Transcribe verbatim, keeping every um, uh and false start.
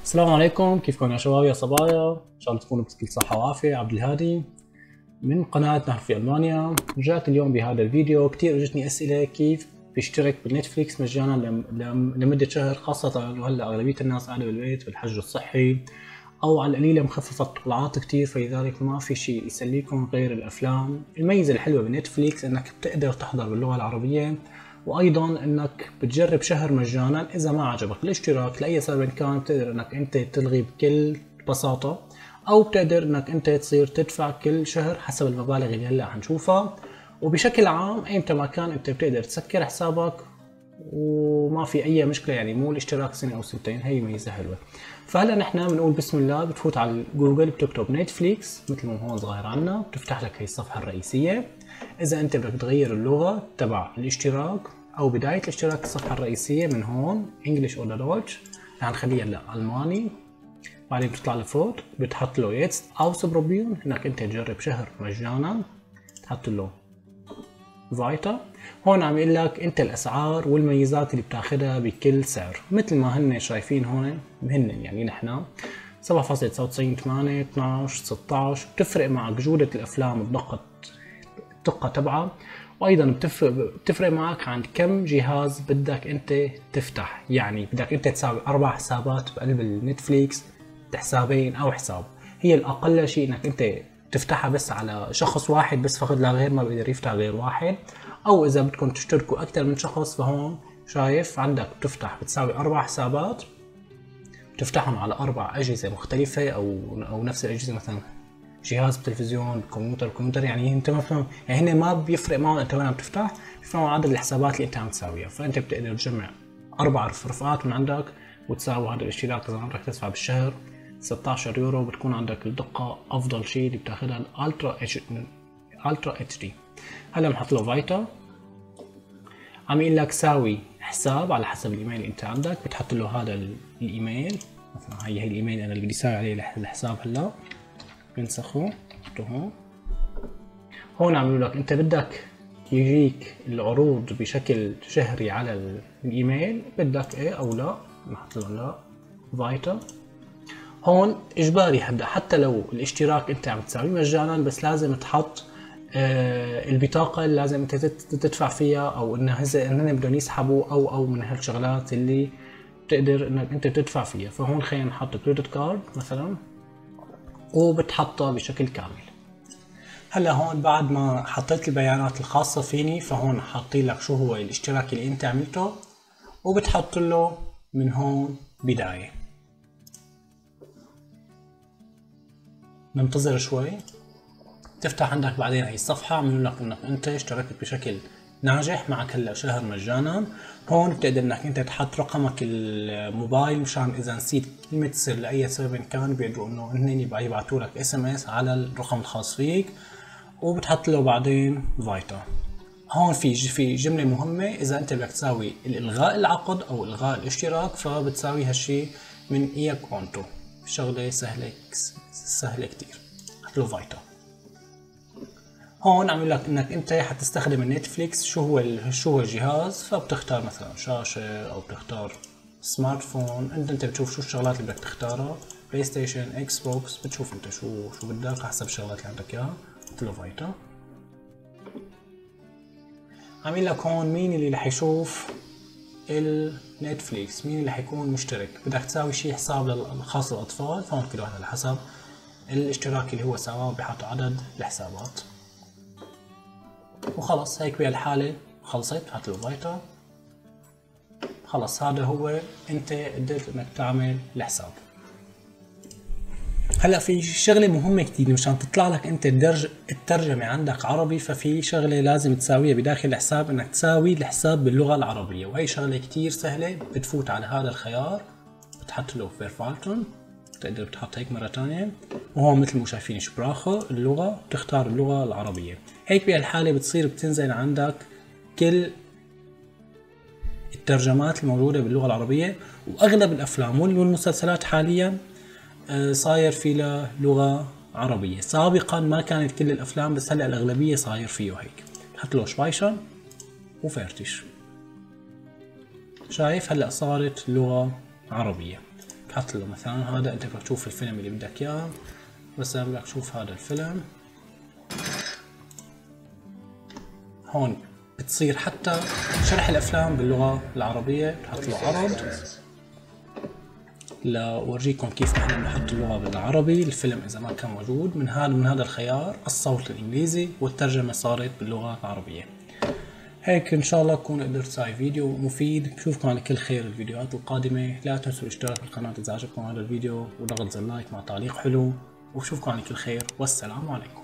السلام عليكم، كيفكم يا شباب يا صبايا؟ ان شاء الله تكونوا بكل صحة وعافية. عبد الهادي من قناة نهر في ألمانيا. رجعت اليوم بهذا الفيديو. كتير اجتني أسئلة كيف بيشترك بالنتفليكس مجانا لم... لم... لمدة شهر، خاصة وهلا أغلبية الناس قاعدة بالبيت بالحجر الصحي أو على القليلة مخففة طلعات كتير، فلذلك ما في شيء يسليكم غير الأفلام. الميزة الحلوة بنتفليكس إنك بتقدر تحضر باللغة العربية، وايضا انك بتجرب شهر مجانا. اذا ما عجبك الاشتراك لاي سبب كان بتقدر انك انت تلغي بكل بساطة، او بتقدر انك انت تصير تدفع كل شهر حسب المبالغ اللي هلا حنشوفها. وبشكل عام ايمتى ما كان انت بتقدر تسكر حسابك وما في اي مشكله، يعني مو الاشتراك سنه او سنتين، هي ميزه حلوه. فهلا نحن بنقول بسم الله، بتفوت على جوجل بتكتب نتفليكس مثل ما هون ظاهر عنا، بتفتح لك هي الصفحه الرئيسيه. اذا انت بدك تغير اللغه تبع الاشتراك او بدايه الاشتراك، الصفحه الرئيسيه من هون انجلش ولا دويتش، رح نخليها هلا الماني. بعدين بتطلع لفوق بتحط له يتس ausprobieren انك انت تجرب شهر مجانا، تحط له فايتا. هون عم يقول لك انت الاسعار والميزات اللي بتاخذها بكل سعر، مثل ما هن شايفين هون. هن يعني نحن سبعة فاصلة تسعة وتسعين ثمانية اثنعش ستطعش. بتفرق معك جودة الافلام، بدقة الدقة تبعها، وايضا بتفرق بتفرق معك عن كم جهاز بدك انت تفتح. يعني بدك انت تساوي اربع حسابات بقلب النتفليكس، حسابين او حساب. هي الاقل شيء انك انت تفتحها بس على شخص واحد بس فقط لا غير، ما بيقدر يفتح غير واحد. او اذا بدكم تشتركوا اكثر من شخص، فهون شايف عندك بتفتح بتساوي اربع حسابات، بتفتحهم على اربع اجهزه مختلفه او او نفس الاجهزه، مثلا جهاز بالتلفزيون، كمبيوتر كمبيوتر. يعني انت ما فهم، يعني هن ما بيفرق معهم انت وين عم تفتح، بيفرقوا عدد الحسابات اللي انت عم تساويها. فانت بتقدر تجمع اربع رفقات من عندك وتساوي هذا الاشتراك. اذا بدك تدفع بالشهر ستة عشر يورو، بتكون عندك الدقة افضل شيء اللي بتاخذها الالترا اتش الترا اتش دي. هلا بنحط له فايتا، عم يقول لك ساوي حساب على حسب الايميل اللي انت عندك. بتحط له هذا الايميل، مثلا هي هي الايميل انا اللي بدي ساوي عليه الحساب. هلا بنسخه بحطه هون. هون عم يقول لك انت بدك يجيك العروض بشكل شهري على الايميل، بدك ايه او لا. بنحط له لا فايتا. هون اجباري هبدا، حتى لو الاشتراك انت عم تساويه مجانا، بس لازم تحط آه البطاقه اللي لازم انت تدفع فيها، او انه هن بدهم يسحبوا او او من هالشغلات اللي بتقدر انك انت تدفع فيها. فهون خلينا نحط كريدت كارد مثلا، وبتحطها بشكل كامل. هلا هون بعد ما حطيت البيانات الخاصة فيني، فهون حاطين لك شو هو الاشتراك اللي انت عملته، وبتحط له من هون بداية. ننتظر شوي تفتح عندك بعدين هي الصفحة، عملوا لك انك انت اشتركت بشكل ناجح، معك هلا شهر مجانا. هون بتقدر انك انت تحط رقمك الموبايل، مشان اذا نسيت كلمة سر لاي سبب كان بيقدروا انه هن يبعثوا لك اس ام اس على الرقم الخاص فيك، وبتحط له بعدين فايتا. هون في في جملة مهمة، إذا أنت بدك تساوي الإلغاء العقد أو إلغاء الاشتراك، فبتساوي هالشي من إياك أونتو. شغلة سهلة سهلة كتير. حط له فايتا. هون عم لك إنك أنت حتستخدم النتفليكس شو هو شو هو الجهاز، فبتختار مثلا شاشة أو بتختار سمارت فون. أنت أنت بتشوف شو الشغلات اللي بدك تختارها، بلاي ستيشن، إكس بوكس، بتشوف أنت شو شو بدك حسب الشغلات اللي عندك إياها. حط له فايتا. عامل لك هون مين اللي رح يشوف النتفليكس، مين اللي حيكون مشترك. بدك تساوي شيء حساب الخاص للاطفال، فهون كل واحد على حسب الاشتراك اللي هو سواه بحط عدد الحسابات. وخلص هيك بهالحالة خلصت. حط له فايتا. خلص هذا هو انت قدرت انك تعمل الحساب. هلا في شغله مهمه كتير، مشان تطلع لك انت الدرج الترجمه عندك عربي، ففي شغله لازم تساويها بداخل الحساب، انك تساوي الحساب باللغه العربيه. وهي شغله كتير سهله. بتفوت على هذا الخيار، بتحط له فيرفالتون، بتقدر تحط هيك مره ثانيه، وهون مثل ما شايفين شبراخه اللغه، بتختار اللغه العربيه. هيك بهالحاله بتصير بتنزل عندك كل الترجمات الموجوده باللغه العربيه. واغلب الافلام والمسلسلات حاليا صاير في له لغة عربية. سابقا ما كانت كل الأفلام، بس هلأ الأغلبية صاير فيه هيك. حط له شبايشن وفرتش. شايف هلأ صارت لغة عربية. بحط له مثلا هذا، انت بدك تشوف الفيلم اللي بدك اياه، مثلا بدك تشوف هذا الفيلم، هون بتصير حتى شرح الافلام باللغة العربية بحط له عرض لورجيكم كيف احنا بنحط اللغة بالعربي الفيلم اذا ما كان موجود. من هذا من هذا الخيار الصوت الانجليزي والترجمة صارت باللغة العربية. هيك ان شاء الله اكون قدرت اسوي فيديو مفيد. بشوفكم على كل خير الفيديوهات القادمة. لا تنسوا الاشتراك بالقناة اذا عجبكم هذا الفيديو، وضغط زر لايك مع تعليق حلو، وبشوفكم على كل خير، والسلام عليكم.